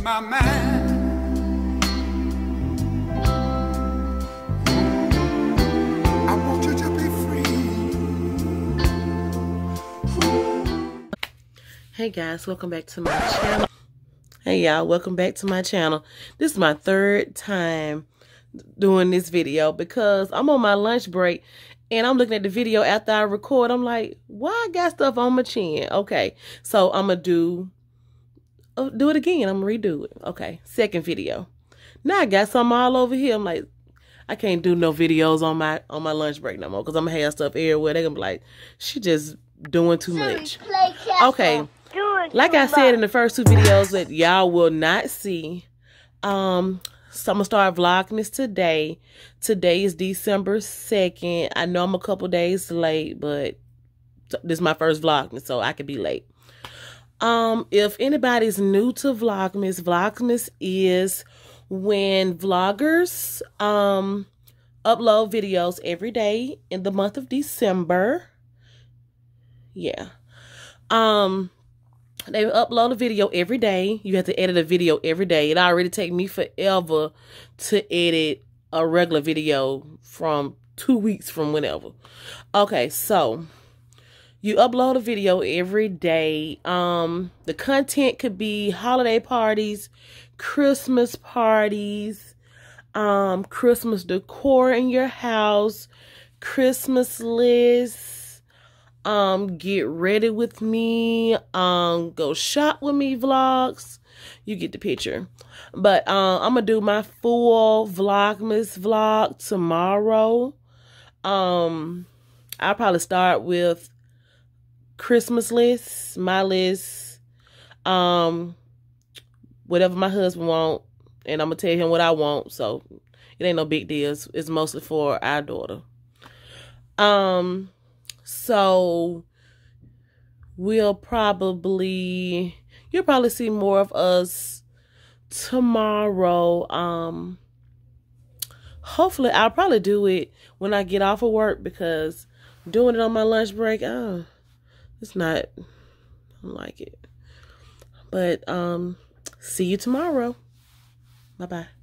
my mind. I want you to be free. Hey guys, welcome back to my channel. Hey y'all, welcome back to my channel. This is my third time doing this video because I'm on my lunch break and I'm looking at the video after I record. I'm like, why I got stuff on my chin? Okay, so I'm gonna do it again. I'm gonna redo it. Okay, second video. Now I got something all over here. I'm like, I can't do no videos on my lunch break no more because I'm gonna have stuff everywhere. They're gonna be like, she just doing too much. Okay, like I said in the first two videos that y'all will not see, so I'm gonna start Vlogmas today. Today is December 2nd. I know I'm a couple days late, but this is my first Vlogmas, so I could be late. If anybody's new to Vlogmas, Vlogmas is when vloggers upload videos every day in the month of December. Yeah. They upload a video every day. You have to edit a video every day. It already take me forever to edit a regular video from 2 weeks from whenever. Okay, so you upload a video every day. The content could be holiday parties, Christmas parties, Christmas decor in your house, Christmas lists, get ready with me, go shop with me vlogs. You get the picture. But I'm gonna do my full Vlogmas vlog tomorrow. I'll probably start with Christmas lists, my list, whatever my husband want, and I'm gonna tell him what I want. So it ain't no big deal. It's mostly for our daughter. So you'll probably see more of us tomorrow. Hopefully I'll probably do it when I get off of work because doing it on my lunch break, it's not, I don't like it. But see you tomorrow. Bye-bye.